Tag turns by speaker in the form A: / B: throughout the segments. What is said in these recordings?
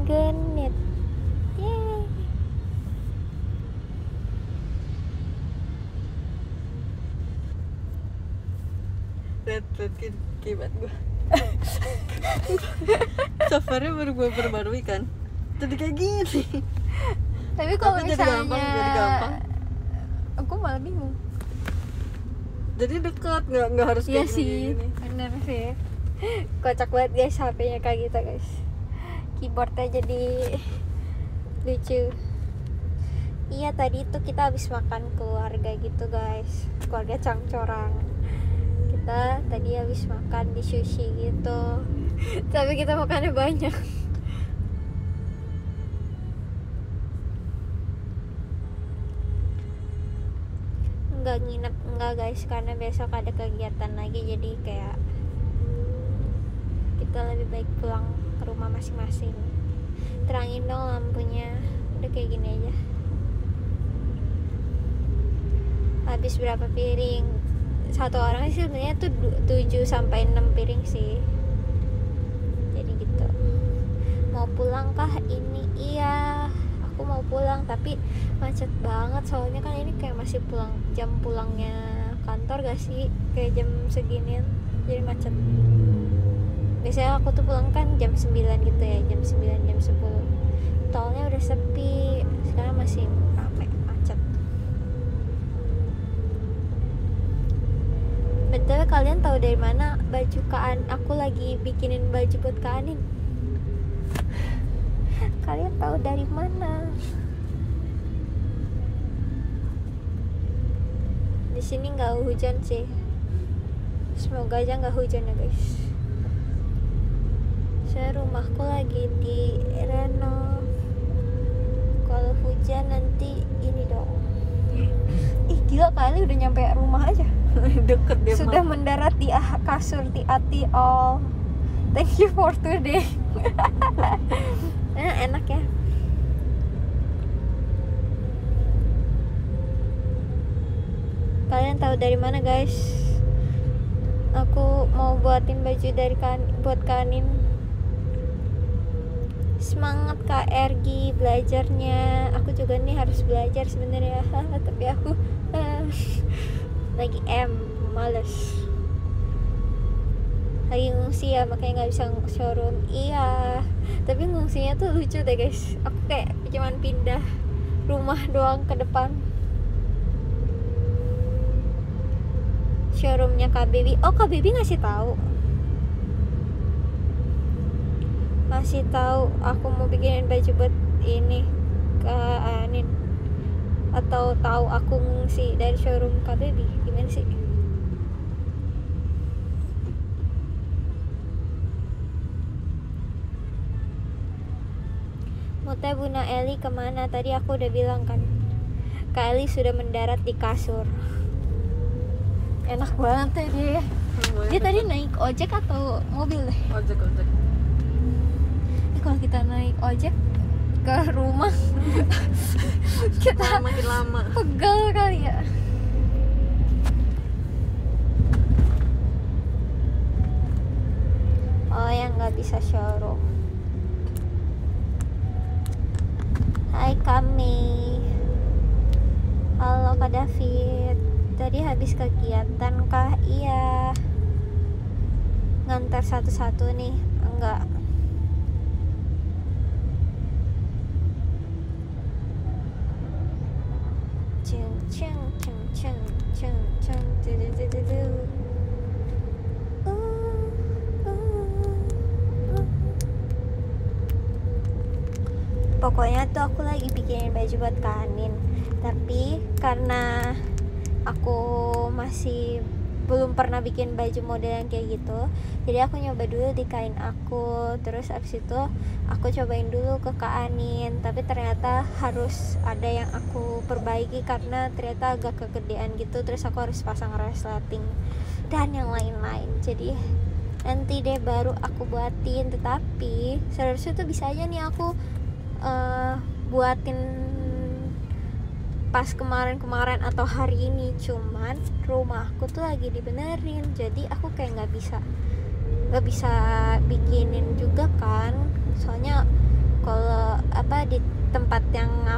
A: genit. Yeay.
B: Lihat kibat gue. Softwarenya baru gue perbarui kan. Jadi kayak gini.
A: Tapi kalau
B: Tapi
A: misalnya
B: jadi gampang.
A: aku malah bingung.
B: Jadi dekat, nggak harus
A: Iya
B: kayak
A: sih,
B: gini.
A: bener sih. Kocak banget guys HP-nya kayak gitu guys. Keyboardnya jadi lucu. Iya tadi tuh kita habis makan keluarga gitu guys, keluarga Cangcorang. Kita tadi habis makan di sushi gitu. Tapi kita makannya banyak. Nggak nginep enggak guys, karena besok ada kegiatan lagi, jadi kayak kita lebih baik pulang ke rumah masing-masing. Terangin dong lampunya. Udah kayak gini aja. Habis berapa piring? Satu orang sih sebenarnya tuh 7-6 piring sih. Jadi gitu. Mau pulang kah ini? Iya, aku mau pulang tapi macet banget soalnya kan ini kayak masih pulang, jam pulangnya kantor gak sih? Kayak jam seginian jadi macet. Biasanya aku tuh pulang kan jam 9 gitu ya, jam 9, jam 10. Tolnya udah sepi, sekarang masih ramai macet. Betul, kalian tahu dari mana baju Kaan? Aku lagi bikinin baju buat Kaanin. Kalian tahu dari mana? Di sini nggak hujan sih. Semoga aja nggak hujan ya guys. Saya rumahku lagi di renov. Kalau hujan nanti ini dong. Ih gila, kali udah nyampe rumah aja.
B: Deket dia
A: Sudah mendarat di kasur Ati All. Thank you for today. Enak ya. Kalian tahu dari mana guys? Aku mau buatin baju dari buat Kanin. Semangat Kak Ergi belajarnya. Aku juga nih harus belajar sebenarnya. Tapi aku lagi males. Lagi ngungsi ya, makanya nggak bisa showroom. Iya, tapi ngungsinya tuh lucu deh guys. Aku kayak cuman pindah rumah doang ke depan. Showroomnya Kak Baby. Oh, Kak Baby ngasih tahu. Masih tahu aku mau bikinin baju buat ini ke Anin. Atau tahu aku ngungsi dari showroom Kak Baby. Gimana sih? Mutnya Bunda Eli kemana? Tadi aku udah bilang kan, Kak Eli sudah mendarat di kasur. Enak banget ya dia. Dia tadi naik ojek atau mobil deh?
B: Ojek.
A: Kalau kita naik ojek ke rumah kita
B: makin lama.
A: pegal kali ya. Oh, yang nggak bisa showroom. Hai Kami. Halo Kak David. Tadi habis kegiatan kah? Iya. Ngantar satu-satu nih? Enggak. Pokoknya tuh aku lagi bikinin baju buat Kanin. Tapi karena aku masih belum pernah bikin baju model yang kayak gitu, jadi aku nyoba dulu di kain aku. Terus abis itu aku cobain dulu ke Kak Anin, tapi ternyata harus ada yang aku perbaiki karena ternyata agak kegedean gitu. Terus aku harus pasang resleting dan yang lain-lain. Jadi nanti deh baru aku buatin. Tetapi seharusnya tuh bisa aja nih aku buatin pas kemarin atau hari ini, cuman rumahku tuh lagi dibenerin, jadi aku kayak nggak bisa bikinin juga kan. Soalnya kalau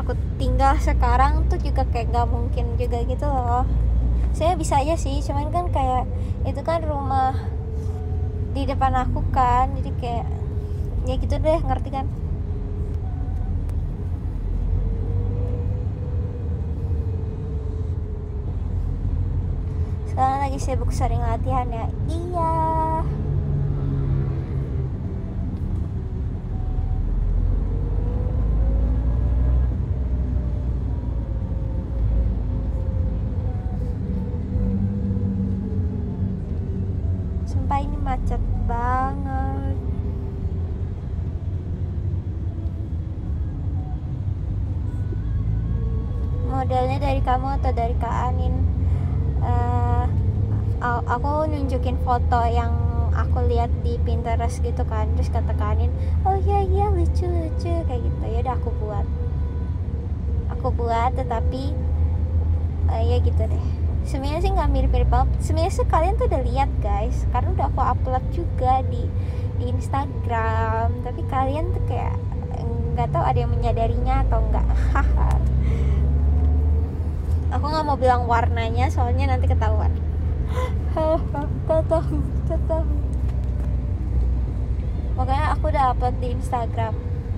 A: aku tinggal sekarang tuh juga kayak nggak mungkin juga gitu loh. Saya bisa aja sih, cuman kan kayak itu kan rumah di depan aku kan, jadi kayak ya gitu deh, ngerti kan? Sekarang lagi sibuk sering latihan ya. Iya. Sumpah ini macet banget. Modelnya dari kamu atau dari Kak Anin? Aku nunjukin foto yang aku lihat di Pinterest gitu kan, terus kata Kak Anin, oh iya lucu kayak gitu. Ya udah aku buat tetapi ya gitu deh. Sebenarnya sih nggak mirip-mirip banget. Sebenarnya sih kalian tuh udah lihat guys, karena udah aku upload juga di Instagram. Tapi kalian tuh kayak nggak tahu ada yang menyadarinya atau enggak. Aku nggak mau bilang warnanya soalnya nanti ketahuan. Tahu. Makanya aku udah upload di Instagram.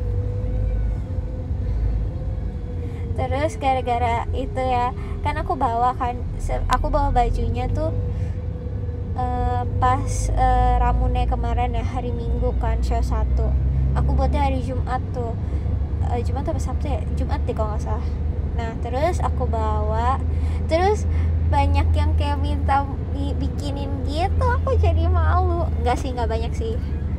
A: Terus gara-gara itu ya, kan aku bawa bajunya tuh pas Ramune kemarin ya, hari Minggu kan, show 1. Aku buatnya hari Jumat tuh, Jumat atau Sabtu ya, Jumat deh kalau nggak salah. Nah terus aku bawa, terus banyak yang kayak minta bikinin gitu, aku jadi malu. Nggak banyak sih,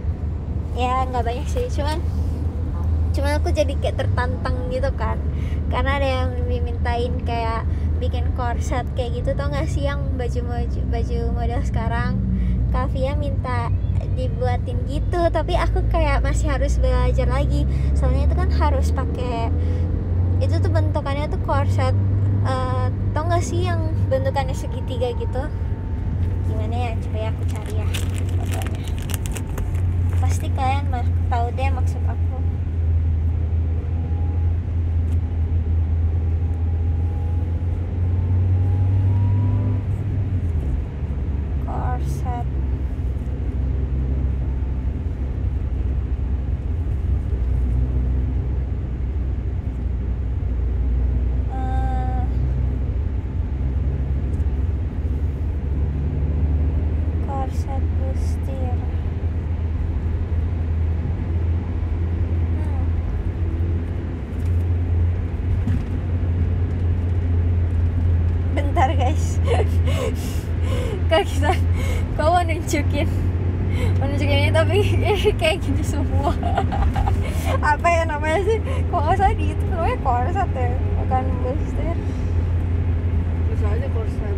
A: cuman aku jadi kayak tertantang gitu kan, karena ada yang dimintain kayak bikin korset kayak gitu. Tau gak sih yang baju model sekarang, Kavia minta dibuatin gitu, tapi aku kayak masih harus belajar lagi, soalnya itu kan harus pakai itu tuh bentukannya tuh korset. Tau gak sih yang bentukannya segitiga gitu, gimana ya, coba ya aku cari ya fotonya. Pasti kalian mah tahu deh maksud aku. Korset. Korset bustir. Bentar guys. Kau mau nunjukin ini tapi kayak gini semua. Apa ya namanya sih, kok nggak salah di itu namanya korset ya, bukan bustir.
B: Terus aja korset,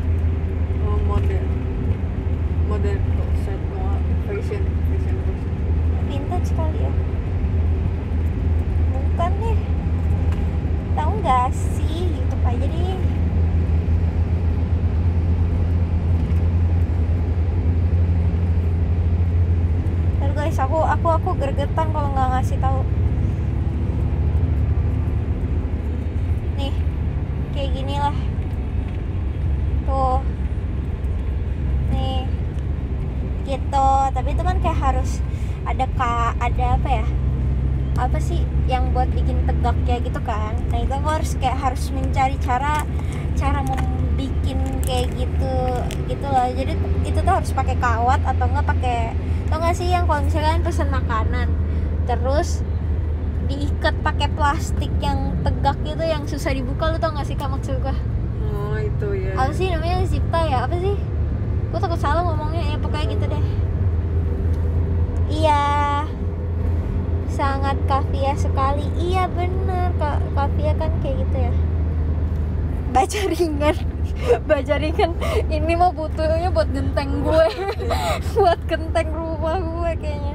B: model korset, fashion korset.
A: Vintage kali ya, bukan deh. Tahu nggak sih, YouTube aja deh. Guys, aku gergetan kalau nggak ngasih tahu. Nih, kayak gini lah. Tuh. Nih. Gitu. Tapi itu kan kayak harus ada apa ya? Apa sih yang buat bikin tegak kayak gitu kan? Nah, itu aku harus mencari cara membikin kayak gitu loh. Jadi itu tuh harus pakai kawat atau enggak pakai, tau gak sih yang kalau misalkan pesen makanan terus diikat pakai plastik yang tegak gitu, yang susah dibuka, lu tau gak sih Kak maksud gua?
B: Oh itu ya.
A: Apa sih namanya, zip tie ya, apa sih? Gua takut salah ngomongnya, ya pokoknya gitu deh. Iya, sangat Kavia sekali. Iya bener, Kavia kan kayak gitu ya. Baja ringan ini mah butuhnya buat genteng gue. Buat genteng rumah gue kayaknya.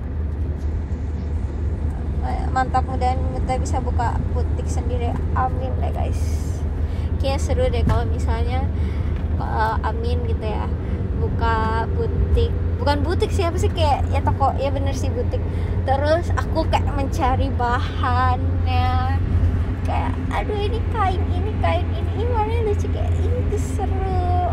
A: Mantap, mudahan kita bisa buka butik sendiri. Amin deh guys. Kayaknya seru deh kalau misalnya amin gitu ya, buka butik. Bukan butik sih, apa sih, kayak ya toko, ya bener sih butik. Terus aku kayak mencari bahannya, kayak aduh ini kain ini warnanya lucu, kayak ini seru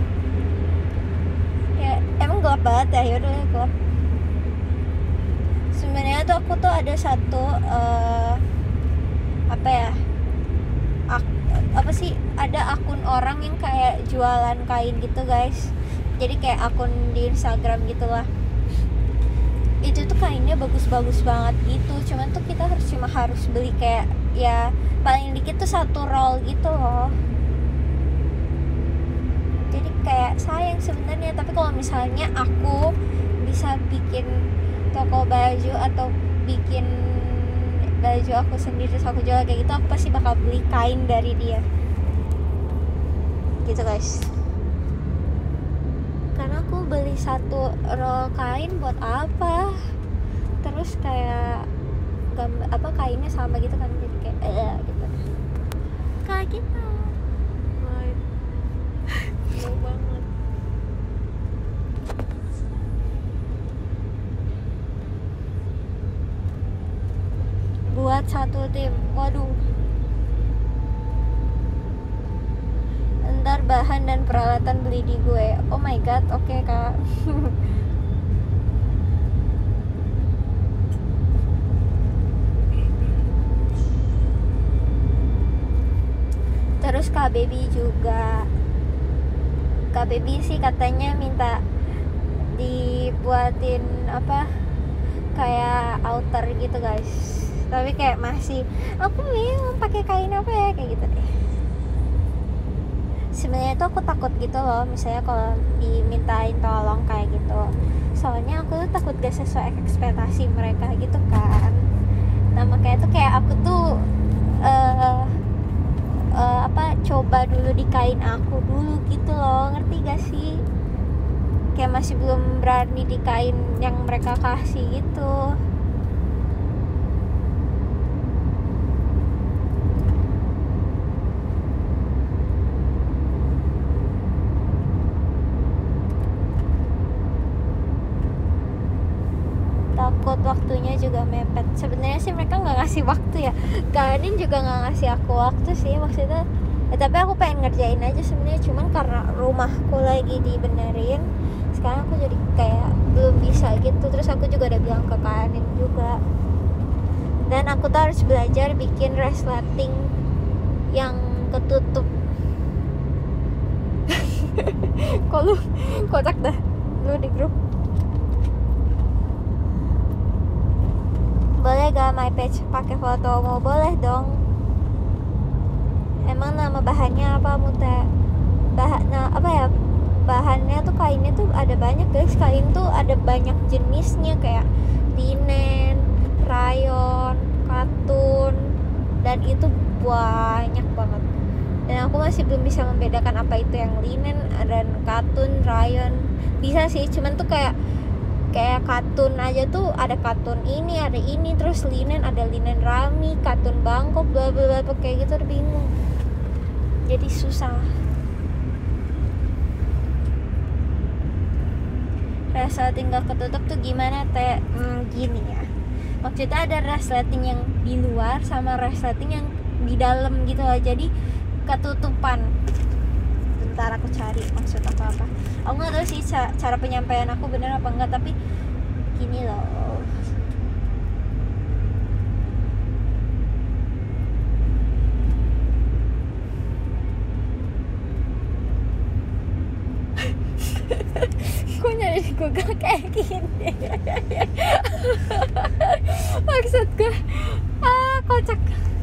A: ya. Emang gelap banget ya, yaudah gelap. Sebenarnya tuh aku tuh ada satu apa sih, ada akun orang yang kayak jualan kain gitu guys. Jadi kayak akun di Instagram gitulah. Itu tuh kainnya bagus-bagus banget gitu. Cuman tuh kita harus beli kayak ya paling dikit tuh 1 roll gitu loh. Jadi kayak sayang sebenarnya. Tapi kalau misalnya aku bisa bikin toko baju atau bikin baju aku sendiri terus aku jual kayak gitu, aku pasti bakal beli kain dari dia gitu guys. Karena aku beli 1 roll kain buat apa, terus kayak kainnya sama gitu kan, jadi kayak gitu kayak gitu.
B: Jauh banget.
A: Buat 1 tim, waduh. Ntar bahan dan peralatan beli di gue. Oh my god, oke kak. Terus Kak Baby juga. Kak Baby sih katanya minta dibuatin kayak outer gitu guys. Tapi kayak masih aku bingung pakai kain apa ya, kayak gitu deh. Sebenarnya tuh aku takut gitu loh, misalnya kalau dimintain tolong kayak gitu. Soalnya aku tuh takut gak sesuai ekspektasi mereka gitu kan. Nah makanya tuh kayak aku tuh coba dulu di kain aku dulu gitu loh, ngerti gak sih? Kayak masih belum berani di kain yang mereka kasih gitu. Takut waktunya juga mepet. Sebenarnya sih mereka nggak ngasih waktu ya. Kanin juga nggak ngasih aku waktu sih maksudnya. Ya, tapi aku pengen ngerjain aja sebenarnya, cuman karena rumahku lagi dibenerin, sekarang aku jadi kayak belum bisa gitu. Terus aku juga udah bilang ke Kanin juga. Dan aku tuh harus belajar bikin resleting yang ketutup. Kok lu kocak dah lu di grup. Boleh gak my page pakai foto? Mau, boleh dong. Emang nama bahannya apa Muta? Bahannya tuh kainnya tuh ada banyak guys. Kain tuh ada banyak jenisnya, kayak linen, rayon, katun, dan itu banyak banget. Dan aku masih belum bisa membedakan apa itu yang linen dan katun, rayon. Bisa sih, cuman tuh kayak katun aja tuh ada katun ini, ada ini, terus linen ada linen rami, katun Bangkok, bla bla bla, kayak gitu, udah bingung. Jadi susah. Resleting gak ketutup tuh gimana teh? Gini ya. Maksudnya ada resleting yang di luar sama resleting yang di dalam gitu loh. Jadi ketutupan. Bentar aku cari maksud apa. Aku nggak tahu sih cara penyampaian aku bener apa enggak, tapi gini loh. Kok nyari di Google kayak gini? Maksud gue kocak.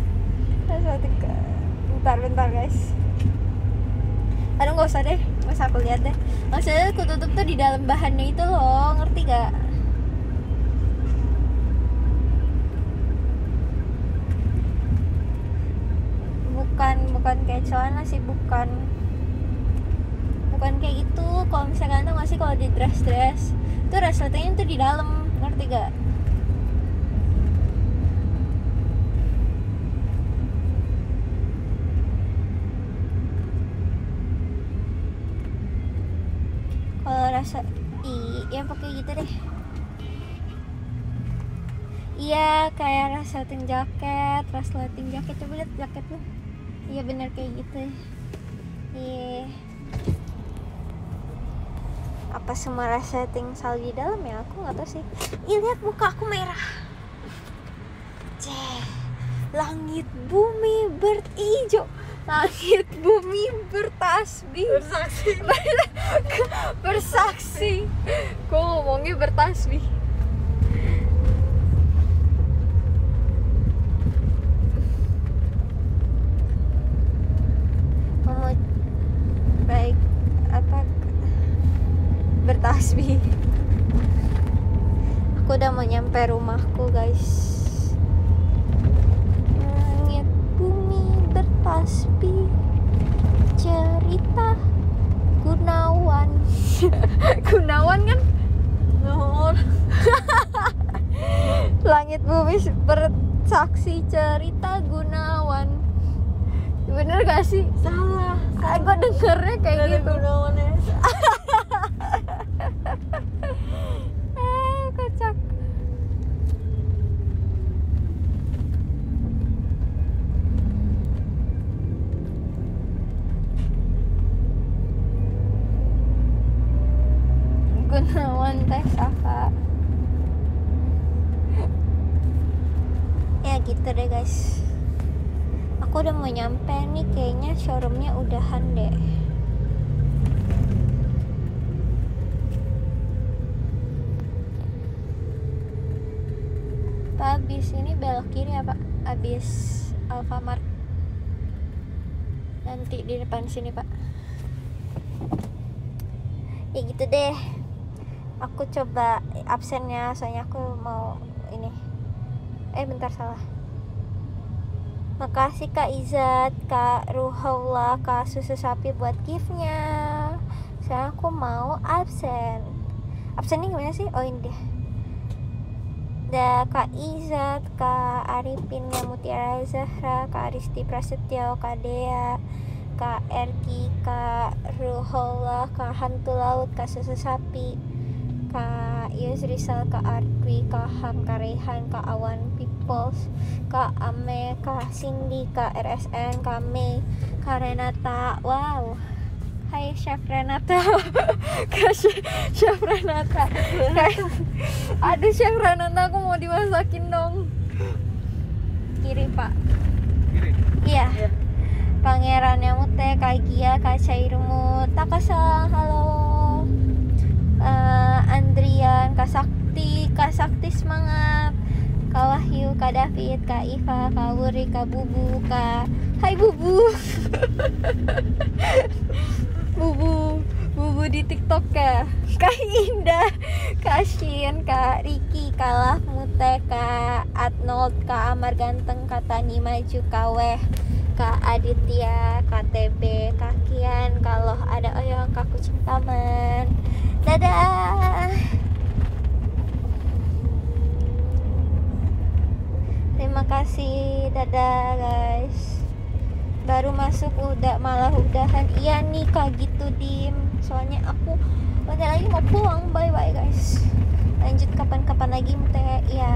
A: Bentar guys. Aduh nggak usah deh, nggak usah aku lihat deh. Maksudnya aku tutup tuh di dalam bahannya itu loh, ngerti gak? Bukan kayak celana sih, bukan kayak gitu. Kalau misalkan tuh masih kalau di dress itu resletingnya tuh di dalam, ngerti gak? Kalau rasa yang pakai gitu deh. Iya, kayak resleting jaket. Coba lihat jaket lu. Iya bener kayak gitu. Iya. Apa semua resleting salju di dalam ya? Aku nggak tahu sih. Ih, lihat muka aku merah. Ceh. Langit bumi berijo. Langit bumi bertasbih. Bersaksi. Kok ngomongnya bertasbih? Baik apa bertasbih. Aku udah mau nyampe rumahku guys. Langit bumi bertasbih, cerita Gunawan. Gunawan kan? Langit bumi bersaksi, cerita Gunawan. Bener gak sih?
B: Salah.
A: Gue dengernya kayak gitu. Kocak. Gunawan teh Saka. Ya gitu deh guys. Aku udah mau nyampe nih, kayaknya showroomnya udahan deh. Pak, abis ini belok kiri ya Pak? Abis Alfamart. Nanti di depan sini Pak. Ya gitu deh. Aku coba absennya, soalnya aku mau ini. Bentar, salah. Makasih Kak Izat, Kak Ruhaullah, Kak Susu Sapi buat gift-nya. Sekarang aku mau absen. Absennya gimana sih? Oh ini dia. Ada Kak Izat, Kak Arifin Mutiara Zahra, Kak Aristi Prasetyo, Kak Dea, Kak Erki, Kak Ruhaullah, Kak Hantu Laut, Kak Susu Sapi, Kak Yusrisal, Kak Artwi, Kak Ham, Kak Rehan, Kak Awan Peoples, Kak Ame, Kak Cindy, Kak RSN, Kak Mei, Kak Renata. Wow. Hai Chef Renata. Kak Chef Renata. Aduh Chef Renata, aku mau dimasakin dong. Kiri Pak.
B: Kiri.
A: Iya.
B: Iya.
A: Pangeran Yamute, Kak Gia, Kak Cairmu, Takasa, halo. Andrian, Kak Sakti semangat. Kak Wahyu, Kak David, Kak Iva, Kak Wuri, Kak Bubu, Kak Hai Bubu. Bubu di TikTok ya. Kak Indah, Kak Shin, Kak Riki, Kak Lahmute, Kak Adnold, Kak Amar Ganteng, Kak Tani Maju, Kak Weh, Kak Aditya, Kak TB, Kak Kian, kalau ada Oyong, Kak Kucing Taman. Dadah. Terima kasih, dadah guys. Baru masuk malah udahan. Iya nih Kak gitu Dim. Soalnya aku bentar lagi mau pulang. Bye bye guys. Lanjut kapan-kapan lagi teh. Ya.